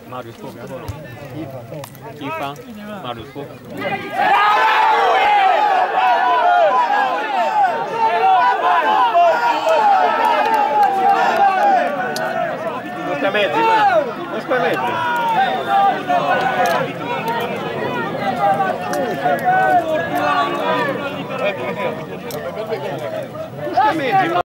Marius come? Chi fa? Marius come? Non stai mezzi, ma non stai mezzi. Non stai mezzi, ma